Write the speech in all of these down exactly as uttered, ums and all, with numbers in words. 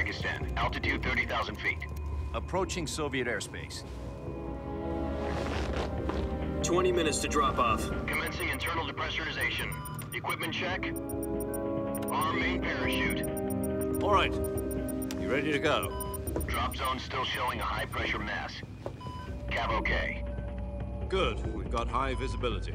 Pakistan. Altitude thirty thousand feet. Approaching Soviet airspace. twenty minutes to drop off. Commencing internal depressurization. Equipment check. Arm main parachute. All right. You ready to go? Drop zone still showing a high pressure mass. Cav okay. Good. We've got high visibility.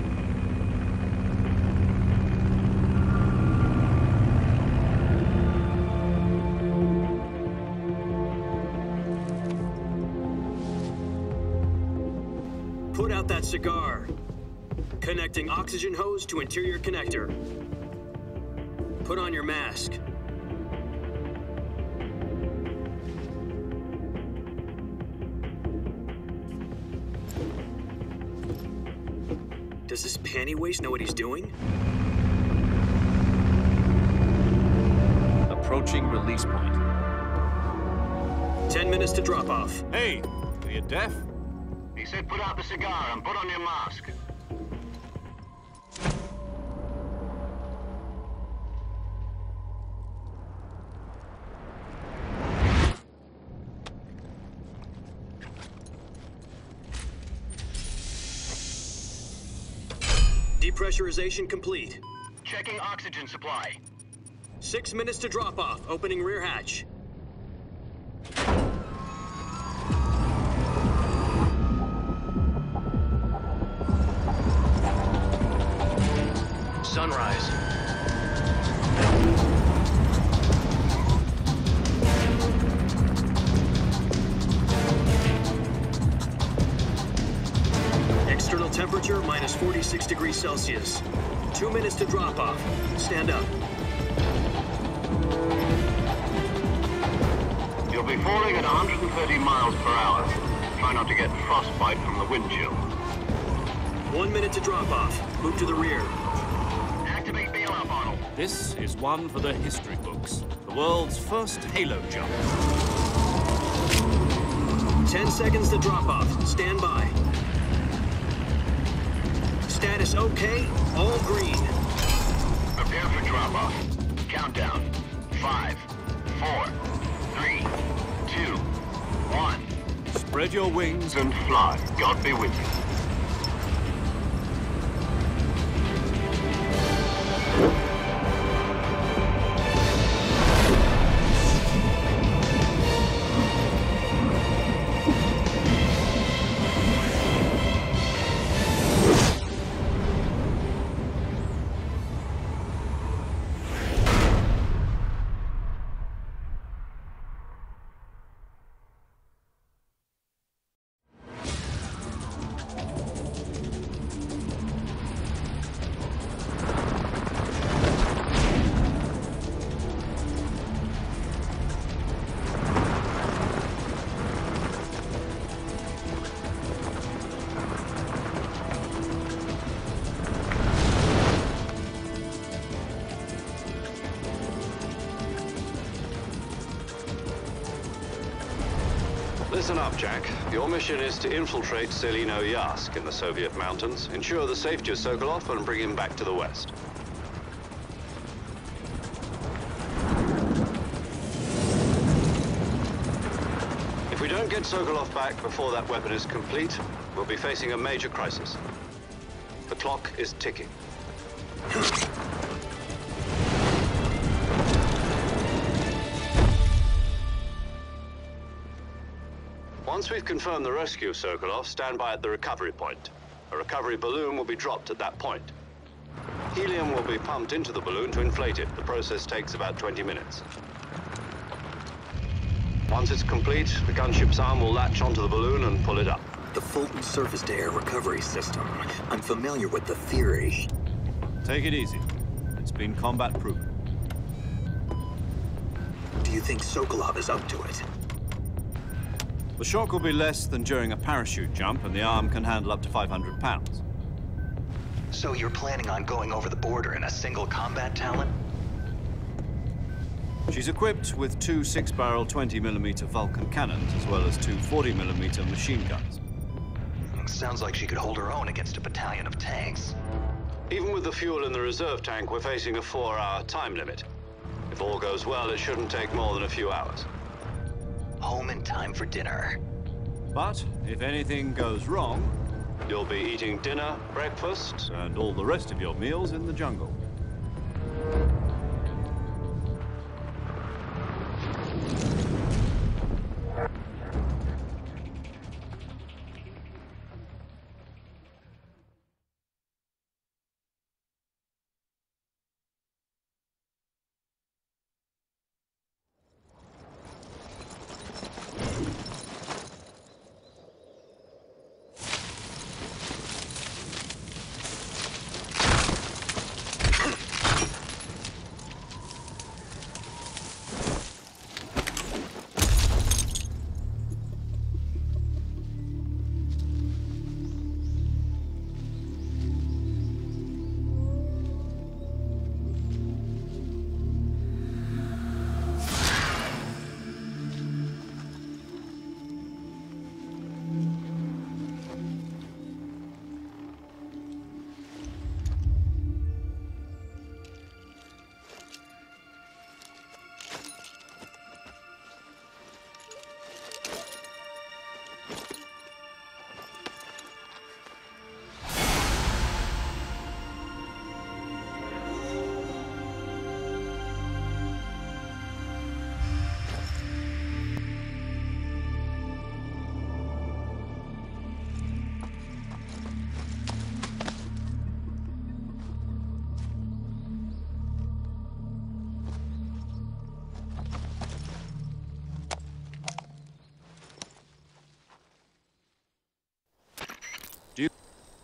Put out that cigar. Connecting oxygen hose to interior connector. Put on your mask. Does this panty waste know what he's doing? Approaching release point. Ten minutes to drop off. Hey, are you deaf? He said put out the cigar and put on your mask. Depressurization complete. Checking oxygen supply. Six minutes to drop off. Opening rear hatch. Sunrise. External temperature minus forty-six degrees Celsius. Two minutes to drop off. Stand up. You'll be falling at one hundred thirty miles per hour. Try not to get frostbite from the wind chill. One minute to drop off. Move to the rear. Activate bailout bottle. This is one for the history books. The world's first halo jump. Ten seconds to drop off. Stand by. Status okay. All green. Prepare for drop-off. Countdown. Five, four, three, two, one. Spread your wings And fly. God be with you. Listen up, Jack. Your mission is to infiltrate Selino-Yask in the Soviet mountains, ensure the safety of Sokolov, and bring him back to the West. If we don't get Sokolov back before that weapon is complete, we'll be facing a major crisis. The clock is ticking. Once we've confirmed the rescue of Sokolov, stand by at the recovery point. A recovery balloon will be dropped at that point. Helium will be pumped into the balloon to inflate it. The process takes about twenty minutes. Once it's complete, the gunship's arm will latch onto the balloon and pull it up. The Fulton surface-to-air recovery system. I'm familiar with the theory. Take it easy. It's been combat-proven. Do you think Sokolov is up to it? The shock will be less than during a parachute jump, and the arm can handle up to five hundred pounds. So you're planning on going over the border in a single combat Talon? She's equipped with two six-barrel twenty millimeter Vulcan cannons, as well as two forty millimeter machine guns. Sounds like she could hold her own against a battalion of tanks. Even with the fuel in the reserve tank, we're facing a four-hour time limit. If If all goes well, it shouldn't take more than a few hours. Home in time for dinner. But if anything goes wrong, You'll be eating dinner, breakfast, and all the rest of your meals in the jungle. Do you...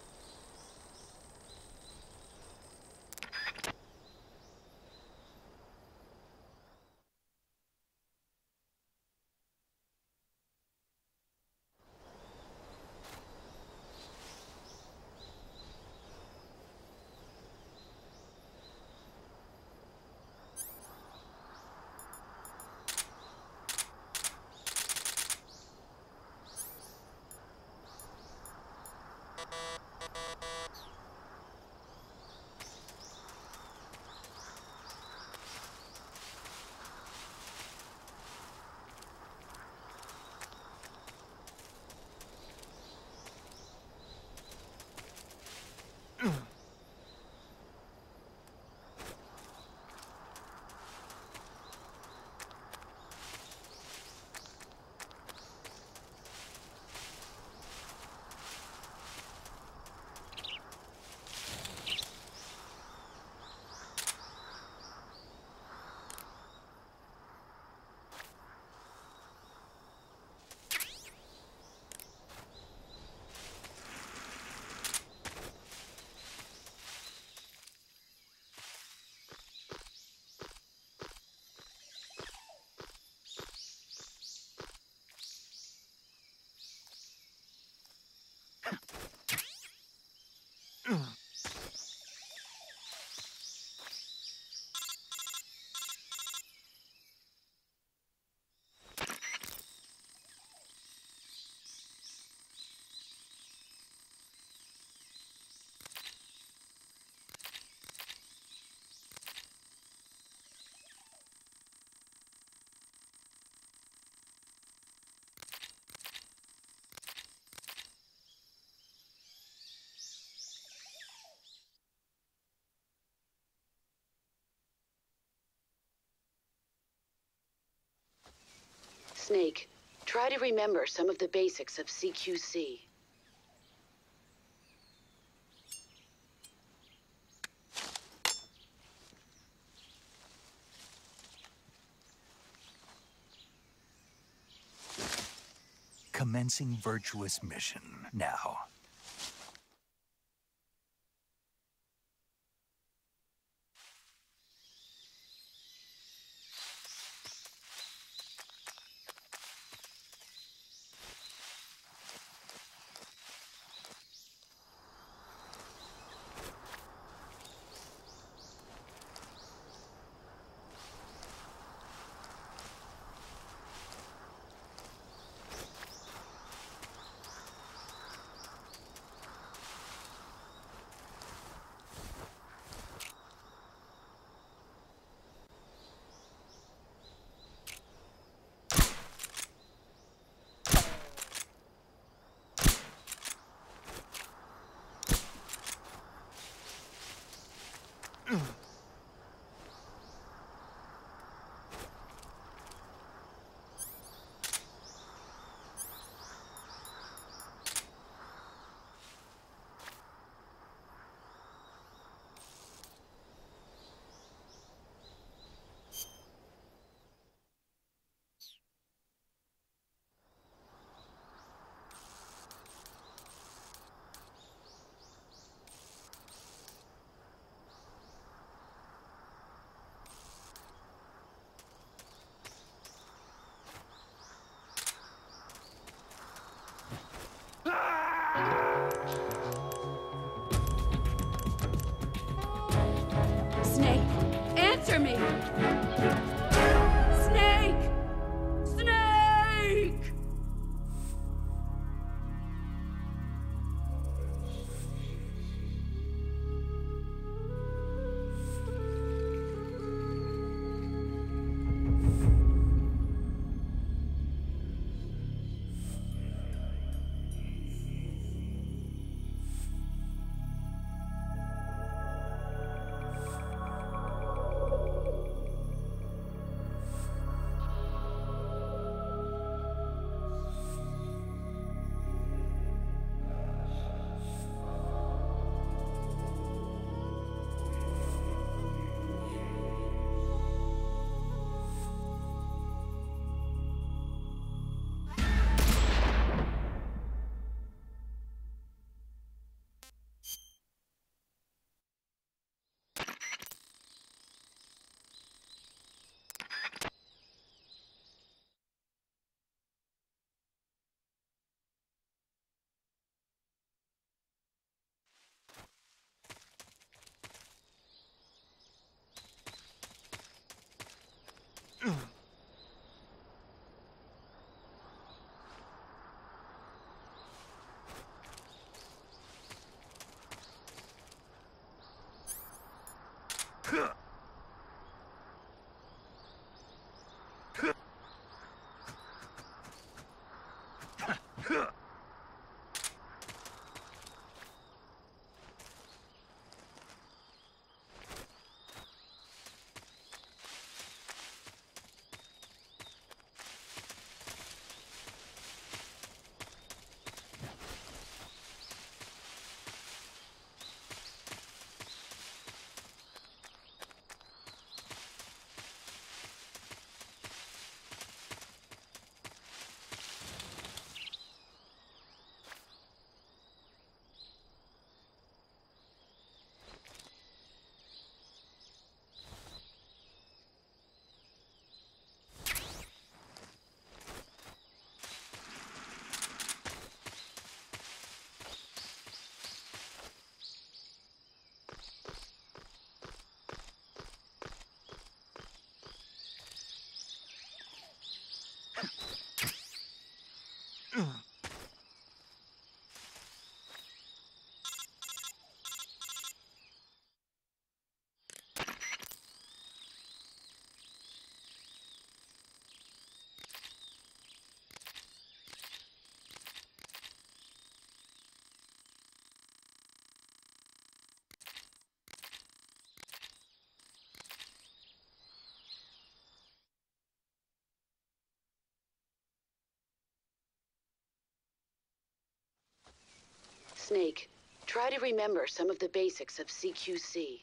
Snake, try to remember some of the basics of C Q C. Commencing virtuous mission now. Snake, try to remember some of the basics of C Q C.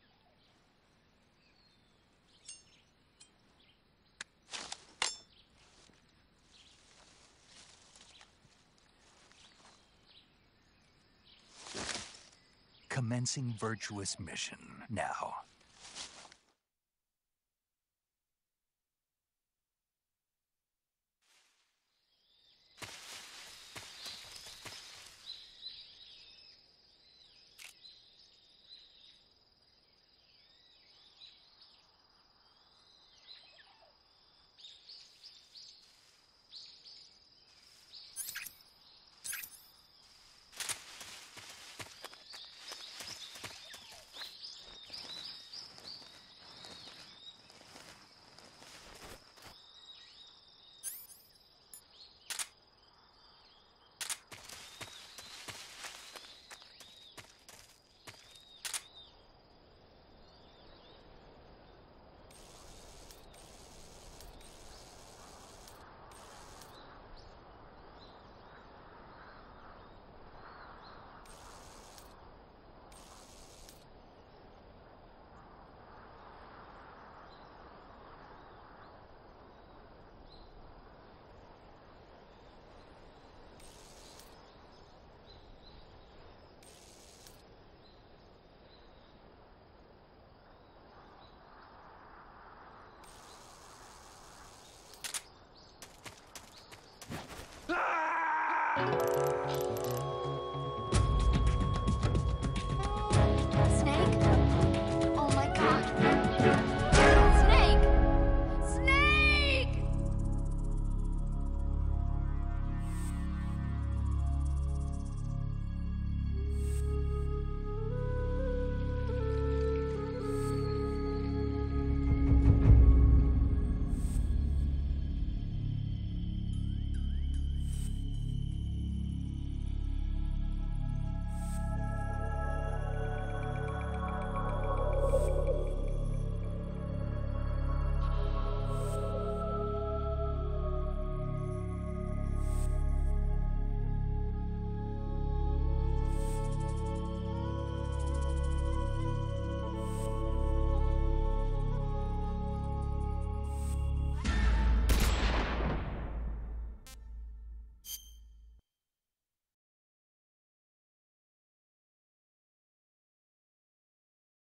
Commencing virtuous mission now. Ah!